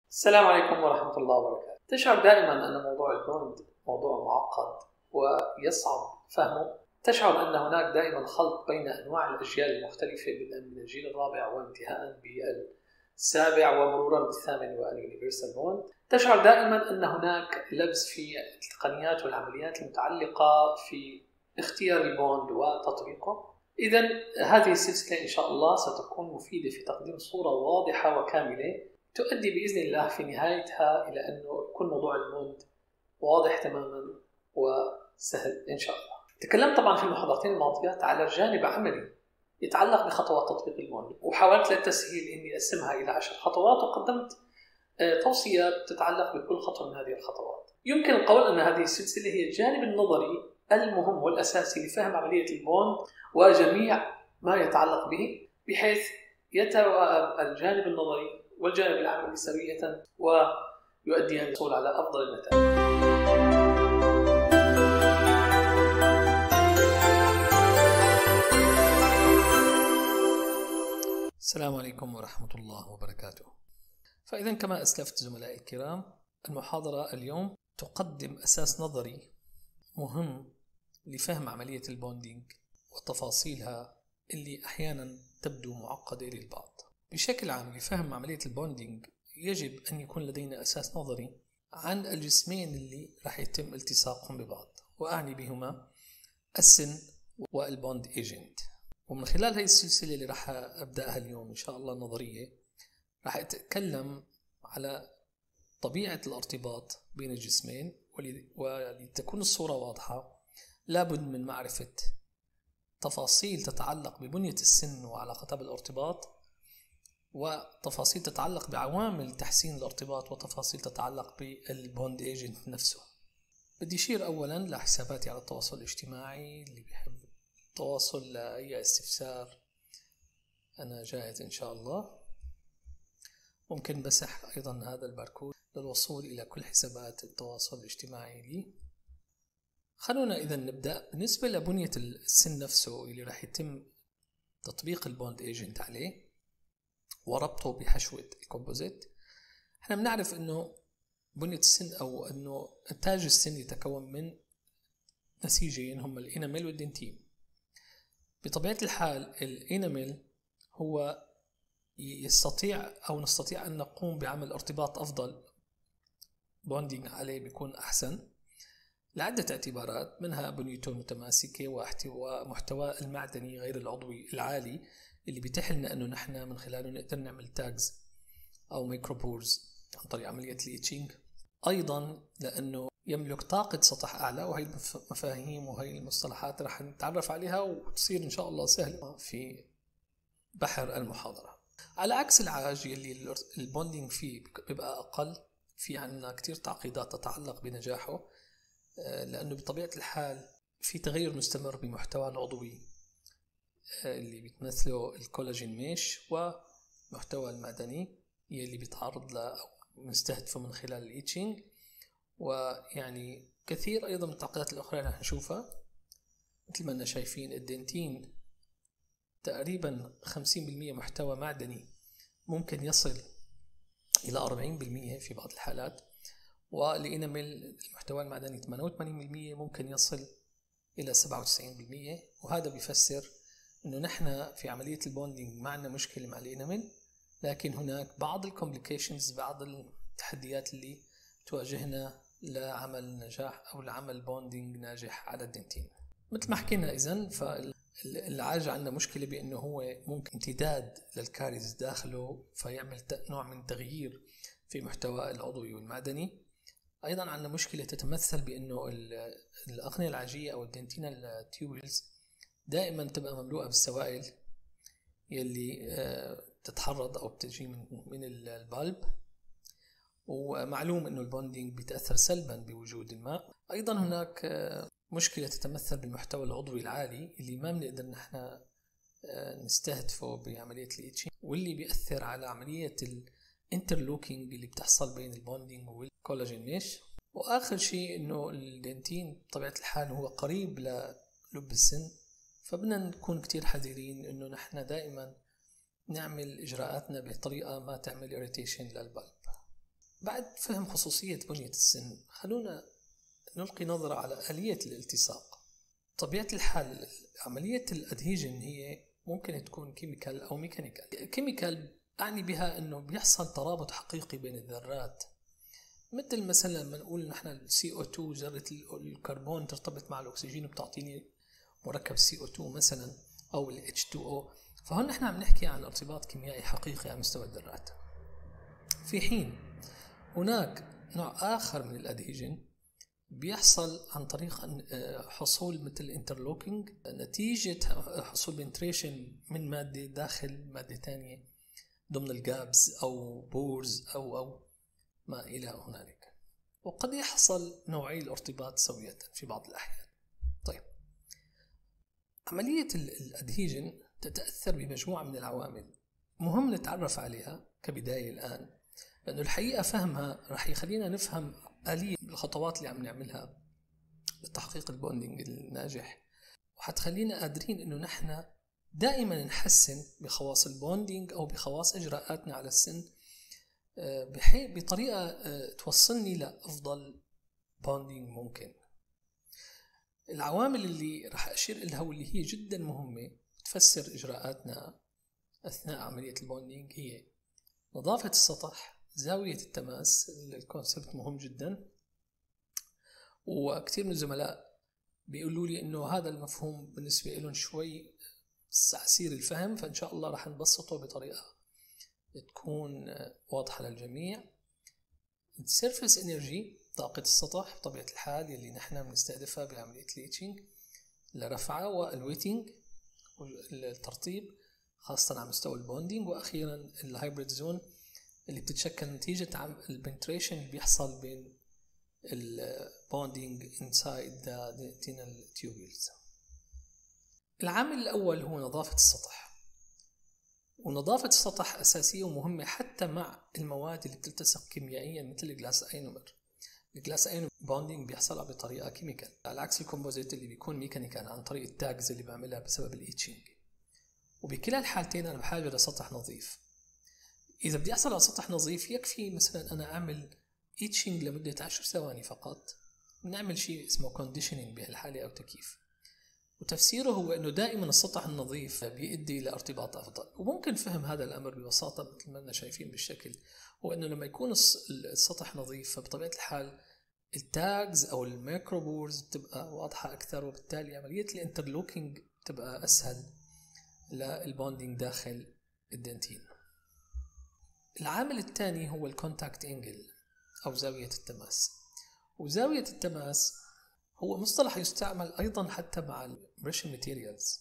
السلام عليكم ورحمة الله وبركاته. تشعر دائما أن موضوع البوند موضوع معقد ويصعب فهمه. تشعر أن هناك دائما خلط بين أنواع الأجيال المختلفة بدءا من الجيل الرابع وانتهاء بالسابع ومرورا بالثامن واليونيفرسال بوند. تشعر دائما أن هناك لبس في التقنيات والعمليات المتعلقة في اختيار البوند وتطبيقه. إذن هذه السلسلة إن شاء الله ستكون مفيدة في تقديم صورة واضحة وكاملة تؤدي بإذن الله في نهايتها إلى أنه يكون موضوع البوند واضح تماما وسهل إن شاء الله. تكلمت طبعا في المحاضرتين الماضيات على جانب عملي يتعلق بخطوات تطبيق البوند، وحاولت للتسهيل إني أقسمها إلى 10 خطوات، وقدمت توصيات تتعلق بكل خطوة من هذه الخطوات. يمكن القول أن هذه السلسلة هي الجانب النظري المهم والأساسي لفهم عملية البوند وجميع ما يتعلق به، بحيث يتوائم الجانب النظري والجانب العملي سوية ويؤدي الحصول على أفضل النتائج. السلام عليكم ورحمة الله وبركاته. فإذا كما أسلفت زملائي الكرام، المحاضرة اليوم تقدم أساس نظري مهم لفهم عملية البوندينج وتفاصيلها اللي أحيانا تبدو معقدة للبعض. بشكل عام لفهم عملية البوندينج يجب أن يكون لدينا أساس نظري عن الجسمين اللي راح يتم التصاقهم ببعض، وأعني بهما السن والبوند ايجنت. ومن خلال هذه السلسلة اللي راح أبدأها اليوم إن شاء الله النظرية، راح أتكلم على طبيعة الارتباط بين الجسمين، ولتكون الصورة واضحة لابد من معرفة تفاصيل تتعلق ببنية السن وعلاقتها بالارتباط، وتفاصيل تتعلق بعوامل تحسين الارتباط، وتفاصيل تتعلق بالبوند ايجنت نفسه. بدي أشير أولا لحساباتي على التواصل الاجتماعي، اللي بيحب التواصل لأي استفسار أنا جاهز إن شاء الله. ممكن بسح أيضا هذا الباركود للوصول إلى كل حسابات التواصل الاجتماعي لي. خلونا إذا نبدأ. بالنسبة لبنية السن نفسه اللي راح يتم تطبيق البوند ايجنت عليه وربطه بحشوة الكومبوزيت، احنا بنعرف انه بنية السن او انه تاج السن يتكون من نسيجين هما الانامل والدنتين. بطبيعة الحال الانامل هو يستطيع او نستطيع ان نقوم بعمل ارتباط افضل، بوندينج عليه بيكون احسن لعدة اعتبارات، منها بنيته المتماسكة ومحتوى المعدني غير العضوي العالي اللي بيتيح لنا انه نحن من خلاله نقدر نعمل تاجز او ميكروبورز عن طريق عملية الإيتشينج. ايضا لانه يملك طاقة سطح اعلى، وهي المفاهيم وهي المصطلحات رح نتعرف عليها وتصير ان شاء الله سهلة في بحر المحاضرة. على عكس العاج اللي البوندينج فيه بيبقى اقل، في عنا كتير تعقيدات تتعلق بنجاحه، لانه بطبيعة الحال في تغير مستمر بمحتوى العضوي اللي بتمثله الكولاجين ميش، ومحتوى المعدني اللي بيتعرض له أو نستهدفه من خلال الإيتشينج. ويعني كثير أيضا من التعقيدات الأخرى اللي نشوفها، مثل ما أننا شايفين الدنتين تقريبا 50% محتوى معدني، ممكن يصل إلى 40% في بعض الحالات، والإنامل المحتوى المعدني 88% ممكن يصل إلى 97%. وهذا بيفسر انه نحن في عملية البوندينج ما عندنا مشكلة مع الانامل، لكن هناك بعض الكومبليكيشنز، بعض التحديات اللي تواجهنا لعمل نجاح او لعمل بوندينج ناجح على الدنتين. مثل ما حكينا اذن، فالعاج عندنا مشكلة بانه هو ممكن امتداد للكاريز داخله فيعمل نوع من تغيير في محتوى العضوي والمعدني. ايضا عندنا مشكلة تتمثل بانه الاغنية العاجية او الدنتينال تيوبلز دائما تبقى مملوءة بالسوائل يلي تتحرض أو بتجي من البالب، ومعلوم أنه البوندينج بيتأثر سلبا بوجود الماء. أيضا هناك مشكلة تتمثل بالمحتوى العضوي العالي اللي ما بنقدر نحن نستهدفه بعملية الإيتشينج، واللي بيأثر على عملية الانترلوكينج اللي بتحصل بين البوندينج والكولاجين ميش. وآخر شيء أنه الدنتين بطبيعة الحال هو قريب للب السن، فبدنا نكون كتير حذرين انه نحن دائما نعمل اجراءاتنا بطريقة ما تعمل irritation للبلب. بعد فهم خصوصية بنية السن خلونا نلقي نظرة على آلية الالتصاق. طبيعة الحال عملية الأدهيجن هي ممكن تكون كيميكال أو ميكانيكال. كيميكال أعني بها أنه بيحصل ترابط حقيقي بين الذرات، مثل مثلا لما نقول نحن ال CO2 ذرة الكربون ترتبط مع الأكسجين وبتعطيني مركب CO2 مثلا أو ال H2O. فهون نحن عم نحكي عن ارتباط كيميائي حقيقي على مستوى الذرات، في حين هناك نوع آخر من الأدهيجن بيحصل عن طريق حصول مثل انترلوكينج نتيجة حصول بنتريشن من مادة داخل مادة تانية ضمن الجابز أو بورز أو ما إلى هنالك، وقد يحصل نوعي الارتباط سوية في بعض الأحيان. طيب، عملية الأدهيجن تتأثر بمجموعة من العوامل مهم نتعرف عليها كبداية الآن، لأنه الحقيقة فهمها رح يخلينا نفهم آلية الخطوات اللي عم نعملها لتحقيق البوندينج الناجح، وحتخلينا قادرين إنه نحن دائما نحسن بخواص البوندينج أو بخواص إجراءاتنا على السن بطريقة توصلني لأفضل بوندينج ممكن. العوامل اللي رح أشير إلها واللي هي جدا مهمة تفسر إجراءاتنا أثناء عملية البوندينج هي نظافة السطح، زاوية التماس، الكونسبت مهم جدا، وكثير من الزملاء بيقولوا لي إنه هذا المفهوم بالنسبة لهم شوي عسير الفهم، فإن شاء الله رح نبسطه بطريقة تكون واضحة للجميع. السيرفيس انرجي، طاقة السطح بطبيعة الحال يلي نحن بنستهدفها بعملية ليتشنج لرفعها، والويتنج والترطيب خاصة على مستوى البوندينج، وأخيرا الهايبريد زون اللي بتتشكل نتيجة البنتريشن اللي بيحصل بين البوندينج inside the dental tubules. العامل الأول هو نظافة السطح، ونظافة السطح أساسية ومهمة حتى مع المواد اللي بتلتصق كيميائيا مثل الجلاس اينومر. الجلاس اينومر بوندينج بيحصلها بطريقة كيميكال على عكس الكومبوزيت اللي بيكون ميكانيكال عن طريق التاجز اللي بعملها بسبب الايتشينج. وبكلا الحالتين أنا بحاجة لسطح نظيف. إذا بدي أحصل على سطح نظيف يكفي مثلا أنا أعمل ايتشينج لمدة 10 ثواني فقط، نعمل شيء اسمه كونديشنينج بهالحالة أو تكييف. وتفسيره هو أنه دائما السطح النظيف بيؤدي إلى ارتباط أفضل. وممكن فهم هذا الأمر ببساطة مثل ما شايفين بالشكل، هو أنه لما يكون السطح نظيف فبطبيعة الحال التاجز أو الميكروبورز بتبقى واضحة أكثر، وبالتالي عملية الانترلوكينج بتبقى أسهل للبوندينج داخل الدنتين. العامل الثاني هو الكونتاكت انجل أو زاوية التماس. وزاوية التماس هو مصطلح يستعمل أيضا حتى مع البريشن ماتيريالز،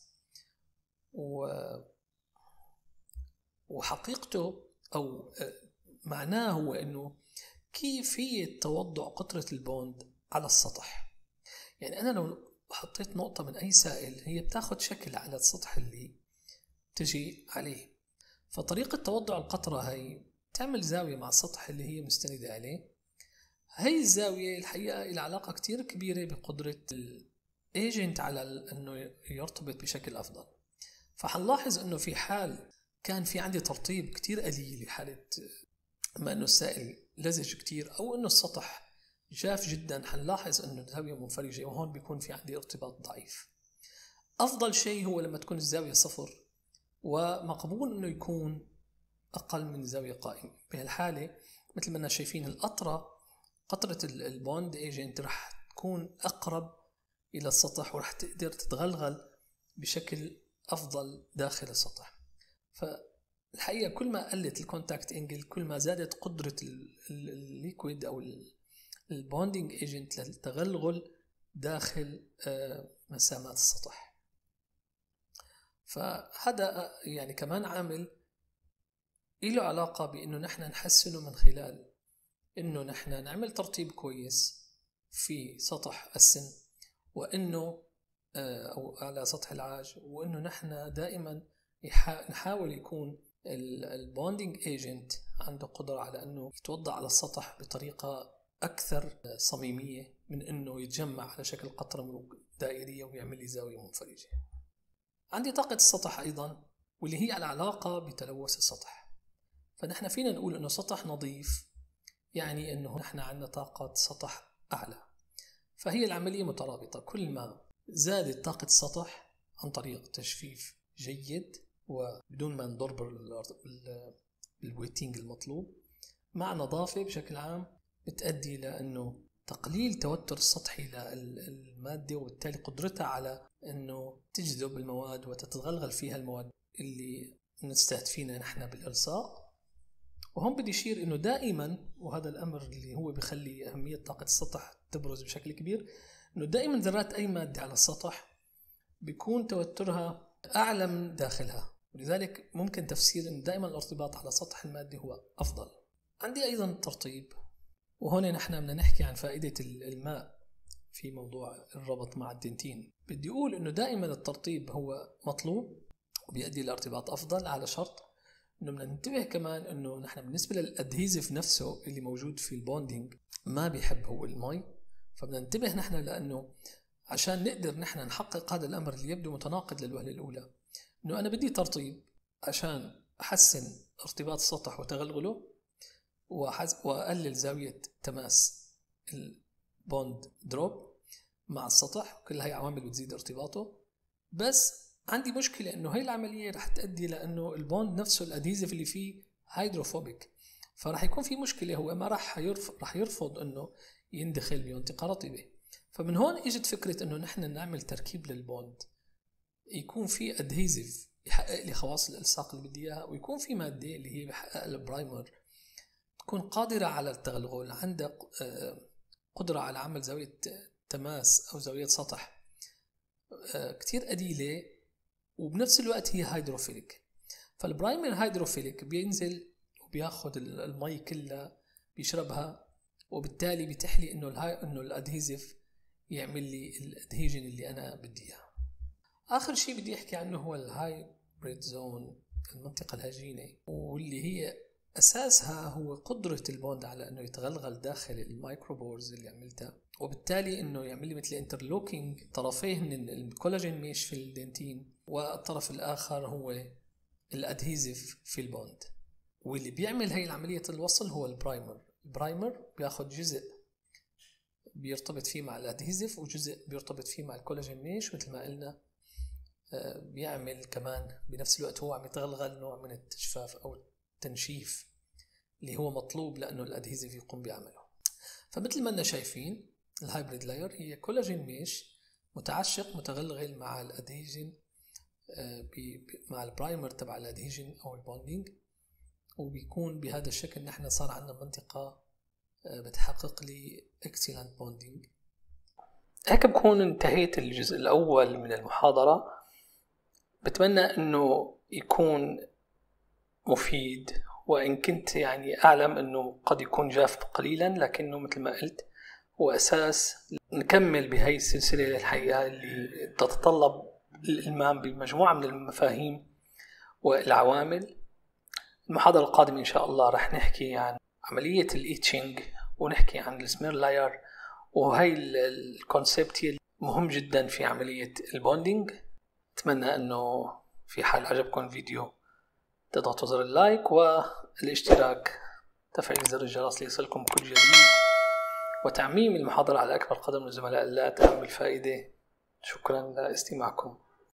وحقيقته أو معناه هو أنه كيفية توضع قطرة البوند على السطح. يعني أنا لو حطيت نقطة من أي سائل هي بتاخد شكل على السطح اللي تجي عليه، فطريقة توضع القطرة هي تعمل زاوية مع السطح اللي هي مستندة عليه. هاي الزاوية الحقيقة إلى علاقة كتير كبيرة بقدرة الإيجنت على أنه يرتبط بشكل أفضل. فحنلاحظ أنه في حال كان في عندي ترطيب كتير قليل لحالة ما أنه السائل لزج كتير أو أنه السطح جاف جدا، حنلاحظ أنه الزاوية منفرجة، وهون بيكون في عندي ارتباط ضعيف. أفضل شيء هو لما تكون الزاوية صفر، ومقبول أنه يكون أقل من زاوية قائمة. بهالحالة مثل ما شايفين قطرة البوند ايجنت رح تكون أقرب إلى السطح ورح تقدر تتغلغل بشكل أفضل داخل السطح. فالحقيقة كل ما قلت الكونتاكت انجل كل ما زادت قدرة الليكويد أو البوندينج ايجنت للتغلغل داخل مسامات السطح. فهذا يعني كمان عامل له علاقة بأنه نحن نحسنه من خلال أنه نحن نعمل ترتيب كويس في سطح السن، وأنه أو على سطح العاج، وأنه نحن دائما نحاول يكون البوندينج ايجنت عنده قدرة على أنه يتوضع على السطح بطريقة أكثر صميمية من أنه يتجمع على شكل قطرة دائرية ويعمل لي زاوية منفرجة. عندي طاقة السطح أيضا، واللي هي على علاقة بتلوث السطح. فنحن فينا نقول أنه سطح نظيف يعني أنه نحن عندنا طاقة سطح أعلى. فهي العملية مترابطة، كل ما زادت طاقة السطح عن طريق تجفيف جيد وبدون ما نضر بالويتينج المطلوب مع نظافة بشكل عام، بتؤدي إلى أنه تقليل توتر السطحي للمادة، وبالتالي قدرتها على أنه تجذب المواد وتتغلغل فيها المواد اللي نستهدفينها نحن بالإلصاق. وهم بدي يشير أنه دائما، وهذا الأمر اللي هو بيخلي أهمية طاقة السطح تبرز بشكل كبير، أنه دائما ذرات أي مادة على السطح بيكون توترها أعلى من داخلها، ولذلك ممكن تفسير أن دائما الارتباط على سطح المادة هو أفضل. عندي أيضا ترطيب، وهون نحن بدنا نحكي عن فائدة الماء في موضوع الربط مع الدنتين. بدي أقول أنه دائما الترطيب هو مطلوب وبيؤدي لارتباط أفضل، على شرط أنه بدنا ننتبه كمان أنه نحن بالنسبة للأدهيزيف نفسه اللي موجود في البوندينج ما بيحب هو المي. فبدنا ننتبه نحن، لأنه عشان نقدر نحن نحقق هذا الأمر اللي يبدو متناقض للوهلة الأولى، أنه أنا بدي ترطيب عشان أحسن ارتباط السطح وتغلغله وأقلل زاوية تماس البوند دروب مع السطح، كل هاي عوامل بتزيد ارتباطه. بس عندي مشكلة أنه هاي العملية رح تؤدي لأنه البوند نفسه الأدهيزيف اللي فيه هيدروفوبيك، فرح يكون في مشكلة، هو ما رح يرفض أنه يندخل بمنطقة رطبة. فمن هون اجت فكرة أنه نحن نعمل تركيب للبوند يكون في أدهيزيف يحقق لي خواص الإلصاق اللي بدي إياها، ويكون في مادة اللي هي بحقق البرايمر تكون قادرة على التغلغل، عندها قدرة على عمل زاوية تماس أو زاوية سطح كتير قليلة، وبنفس الوقت هي هيدروفيليك. فالبرايمر هيدروفيليك بينزل وبياخد المي كلها بيشربها، وبالتالي بيتيح لي إنه الأدهيزيف يعمل لي الأدهيجن اللي أنا بدي إياه. آخر شيء بدي أحكي عنه هو الهايبريد زون، المنطقة الهجينة، واللي هي أساسها هو قدرة البوند على أنه يتغلغل داخل المايكروبورز اللي عملتها، وبالتالي أنه يعمل لي مثل انترلوكينج طرفيه من الكولاجين ميش في الدنتين، والطرف الآخر هو الأدهيزيف في البوند. واللي بيعمل هاي العملية الوصل هو البرايمر بياخد جزء بيرتبط فيه مع الأدهيزيف وجزء بيرتبط فيه مع الكولاجين ميش، مثل ما قلنا بيعمل كمان بنفس الوقت هو عم يتغلغل نوع من التجفاف أو تنشيف اللي هو مطلوب لأنه الأدهيزيف يقوم بعمله. فمثل ما أننا شايفين الهايبريد لاير هي كولاجين ميش متعشق متغلغل مع الأدهيجن مع البرايمر تبع الأدهيجن أو البوندينج، وبيكون بهذا الشكل نحن صار عندنا منطقة بتحقق لي excellent bonding. هيك بكون انتهيت الجزء الأول من المحاضرة. بتمنى أنه يكون مفيد، وإن كنت يعني أعلم أنه قد يكون جاف قليلا، لكنه مثل ما قلت هو أساس نكمل بهاي السلسلة الحقيقة اللي تتطلب الإلمام بمجموعة من المفاهيم والعوامل. المحاضرة القادمة إن شاء الله رح نحكي عن عملية الإيتشينج، ونحكي عن السمير لاير، وهي الكونسبت مهم جدا في عملية البوندينج. أتمنى أنه في حال عجبكم الفيديو تضغطوا زر اللايك والاشتراك، تفعيل زر الجرس ليصلكم كل جديد، وتعميم المحاضرة على أكبر قدر من الزملاء لا تهم الفائدة. شكرا لاستماعكم.